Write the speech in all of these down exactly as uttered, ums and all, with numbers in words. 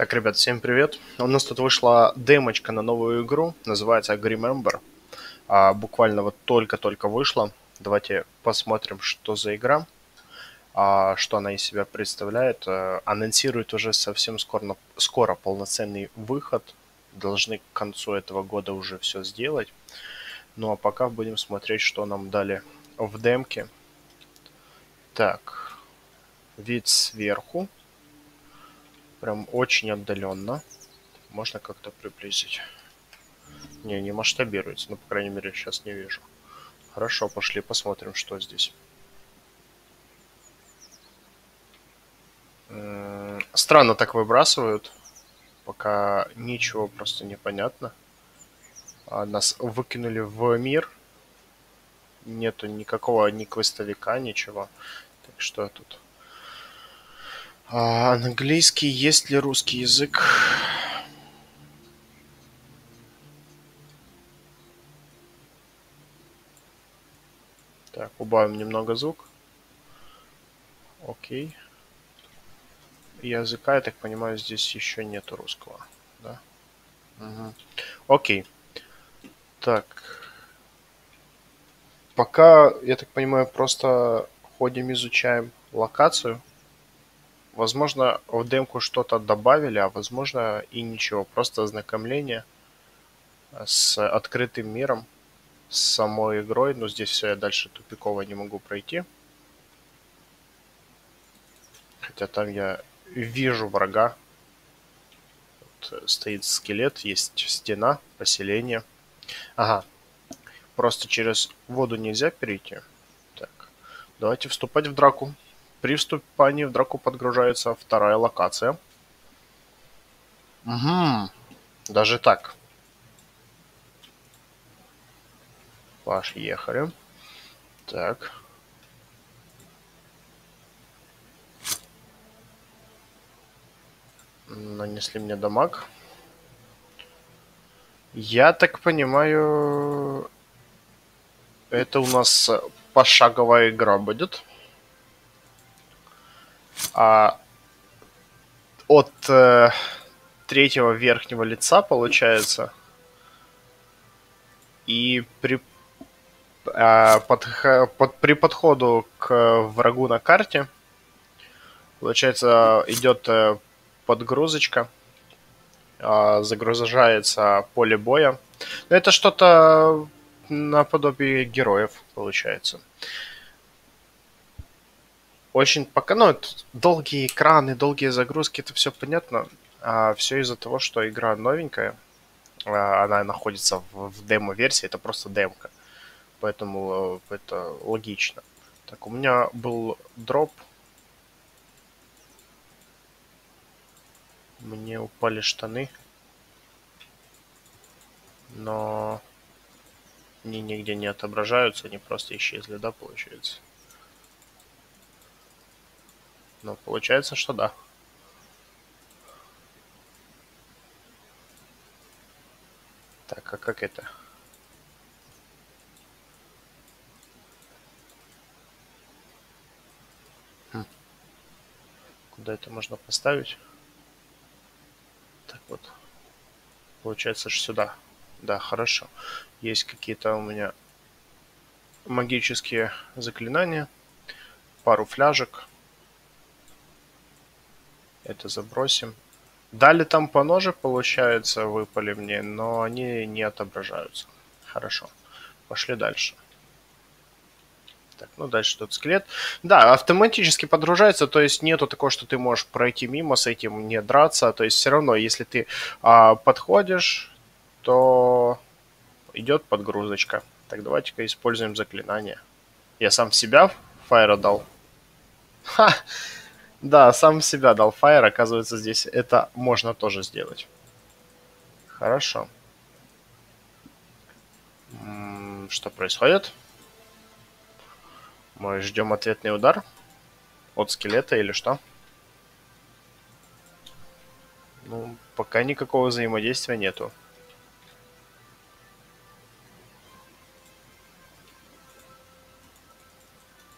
Так, ребят, всем привет. У нас тут вышла демочка на новую игру, называется Grimember. А, буквально вот только-только вышла. Давайте посмотрим, что за игра, а, что она из себя представляет. А, анонсирует уже совсем скоро, скоро полноценный выход. Должны к концу этого года уже все сделать. Ну а пока будем смотреть, что нам дали в демке. Так, вид сверху. Прям очень отдаленно. Можно как-то приблизить. Не, не масштабируется, но, по крайней мере, сейчас не вижу. Хорошо, пошли посмотрим, что здесь. М, Странно так выбрасывают. Пока ничего просто не понятно. А, Нас выкинули в мир. Нету никакого ни квестовика, ничего. Так что тут? А, английский, есть ли русский язык? Так, убавим немного звук. Окей. Языка, я так понимаю, здесь еще нету русского. Да? Угу. Окей. Так. Пока, я так понимаю, просто ходим, изучаем локацию. Возможно, в демку что-то добавили, а возможно и ничего. Просто ознакомление с открытым миром, с самой игрой. Но здесь все, я дальше тупиково не могу пройти. Хотя там я вижу врага. Вот стоит скелет, есть стена, поселение. Ага, просто через воду нельзя перейти. Так, давайте вступать в драку. При вступании в драку подгружается вторая локация. Угу, даже так. Поехали. Так. Нанесли мне дамаг. Я так понимаю, это у нас пошаговая игра будет. А от э, третьего верхнего лица получается. И при, э, под, под, при подходу к врагу на карте, получается, идет э, подгрузочка. Э, загружается поле боя. Но это что-то наподобие героев, получается. Очень пока, ну, это долгие экраны, долгие загрузки, это все понятно. А все из-за того, что игра новенькая, а, она находится в, в демо-версии, это просто демка. Поэтому э, это логично. Так, у меня был дроп. Мне упали штаны. Но они нигде не отображаются, они просто исчезли, да, получается? Ну, получается, что да. Так, а как это? Хм. Куда это можно поставить? Так вот. Получается, что сюда. Да, хорошо. Есть какие-то у меня магические заклинания. Пару фляжек. Это забросим. Дали там по ноже, получается, выпали мне, но они не отображаются. Хорошо. Пошли дальше. Так, ну дальше тут скелет. Да, автоматически подгружается, то есть нету такого, что ты можешь пройти мимо с этим, не драться. То есть все равно, если ты а, подходишь, то идет подгрузочка. Так, давайте-ка используем заклинание. Я сам себя фаера дал. Ха! Да, сам себя дал фаер. Оказывается, здесь это можно тоже сделать. Хорошо. М, Что происходит? Мы ждем ответный удар от скелета или что? Ну, пока никакого взаимодействия нету.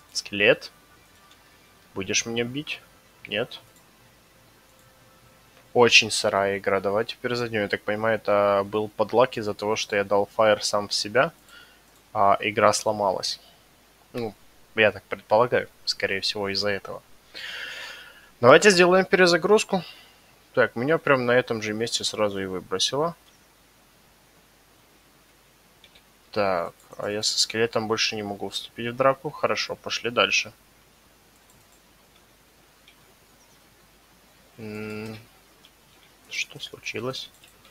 Скелет? Будешь меня бить? Нет. Очень сырая игра. Давай теперь за нее. Я так понимаю, это был подлак из-за того, что я дал фаер сам в себя, а игра сломалась. Ну, я так предполагаю, скорее всего, из-за этого. Давайте сделаем перезагрузку. Так, меня прям на этом же месте сразу и выбросило. Так, а я со скелетом больше не могу вступить в драку. Хорошо, пошли дальше. М-м, что случилось?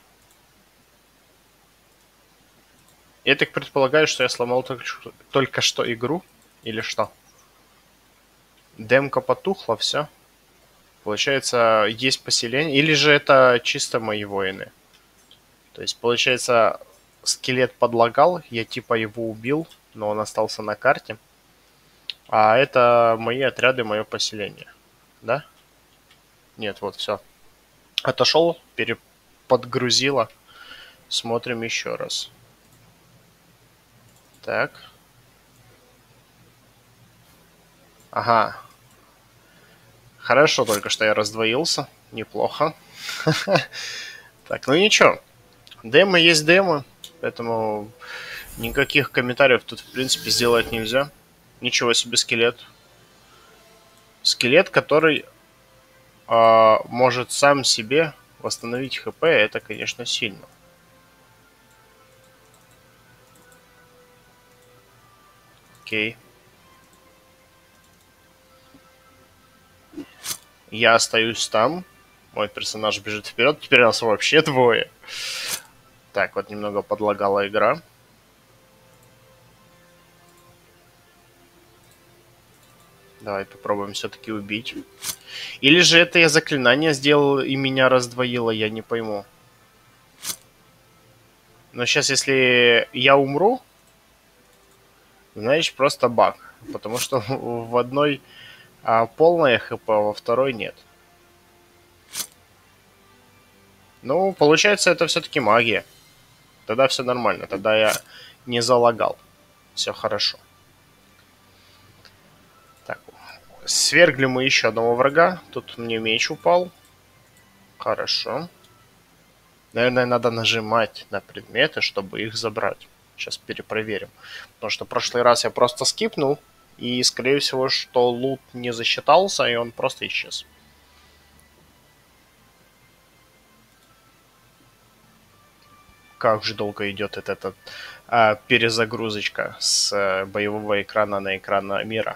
Я так предполагаю, что я сломал только, только что игру? Или что? Демка потухла, все. Получается, есть поселение. Или же это чисто мои воины? То есть, получается, скелет подлагал, я типа его убил, но он остался на карте. А это мои отряды, мое поселение. Да? Нет, вот все. Отошел, переподгрузило. Смотрим еще раз. Так. Ага. Хорошо только что я раздвоился. Неплохо. Так, ну ничего. Демо есть демо. Поэтому никаких комментариев тут, в принципе, сделать нельзя. Ничего себе скелет. Скелет, который э, может сам себе восстановить хп, это, конечно, сильно. Окей. Я остаюсь там. Мой персонаж бежит вперед. Теперь нас вообще двое. Так, вот немного подлагала игра. Давай попробуем все-таки убить. Или же это я заклинание сделал и меня раздвоило, я не пойму. Но сейчас, если я умру, значит просто баг. Потому что в одной а, полное хп, а во второй нет. Ну, получается, это все-таки магия. Тогда все нормально. Тогда я не залагал. Все хорошо. Так, свергли мы еще одного врага. Тут мне меч упал. Хорошо. Наверное, надо нажимать на предметы, чтобы их забрать. Сейчас перепроверим. Потому что в прошлый раз я просто скипнул. И, скорее всего, что лут не засчитался, и он просто исчез. Как же долго идет эта, эта а, перезагрузочка с а, боевого экрана на экран мира.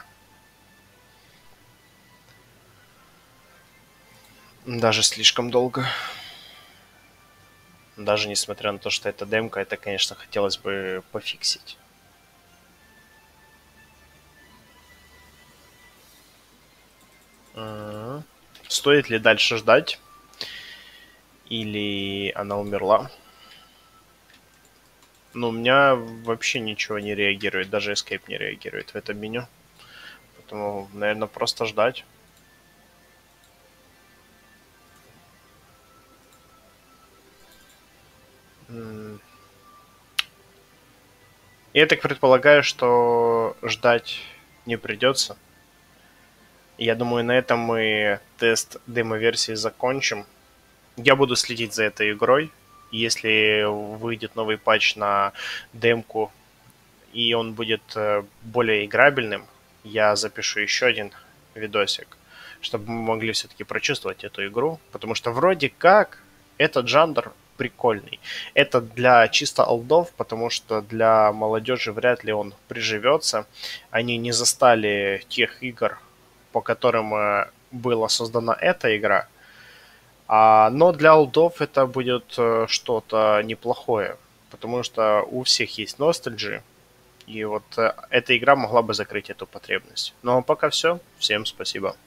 Даже слишком долго. Даже несмотря на то, что это демка, это, конечно, хотелось бы пофиксить. Uh-huh. Стоит ли дальше ждать? Или она умерла? Ну, у меня вообще ничего не реагирует, даже Escape не реагирует в этом меню. Поэтому, наверное, просто ждать. Я так предполагаю, что ждать не придется. Я думаю, на этом мы тест демо-версии закончим. Я буду следить за этой игрой. Если выйдет новый патч на демку, и он будет более играбельным, я запишу еще один видосик, чтобы мы могли все-таки прочувствовать эту игру. Потому что вроде как этот жанр прикольный. Это для чисто олдов, потому что для молодежи вряд ли он приживется. Они не застали тех игр, по которым была создана эта игра. А, но для олдов это будет что-то неплохое, потому что у всех есть ностальджи, и вот эта игра могла бы закрыть эту потребность. Ну а пока все. Всем спасибо.